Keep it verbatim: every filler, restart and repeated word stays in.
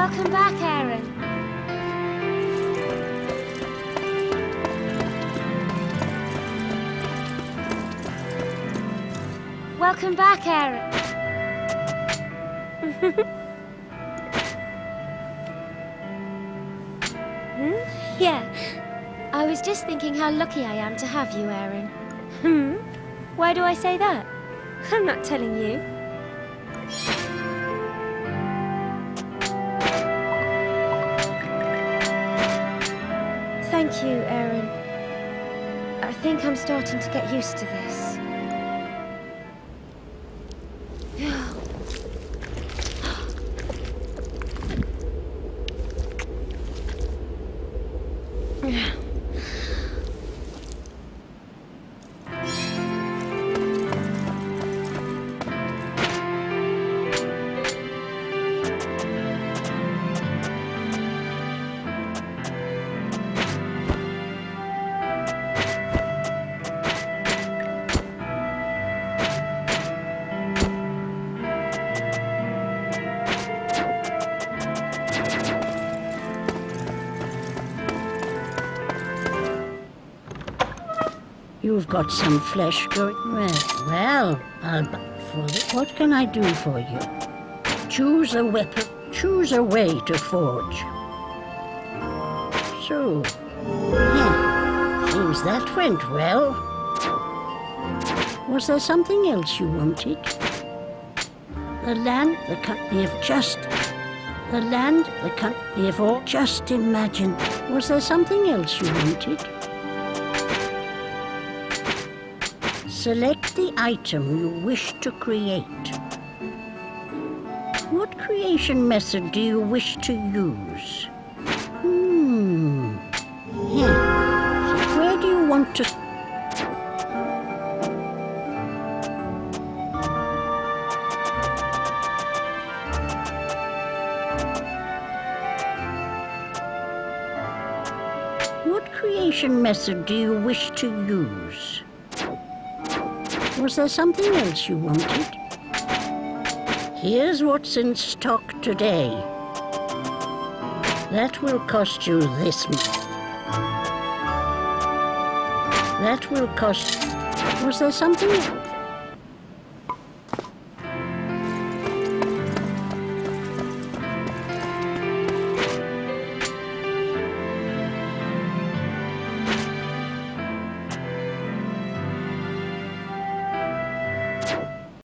Welcome back, Aeron. Welcome back, Aeron. Hmm? Yeah. I was just thinking how lucky I am to have you, Aeron. Hmm? Why do I say that? I'm not telling you. Thank you, Aeron. I think I'm starting to get used to this. You've got some flesh going. Well, well, I'll buy for it. What can I do for you? Choose a weapon. Choose a way to forge. So, yeah, seems that went well. Was there something else you wanted? The land, the company of just... The land, the company of all... Just imagine. Was there something else you wanted? Select the item you wish to create. What creation method do you wish to use? Hmm. Yeah. So where do you want to... What creation method do you wish to use? Was there something else you wanted? Here's what's in stock today. That will cost you this much. That will cost... Was there something else?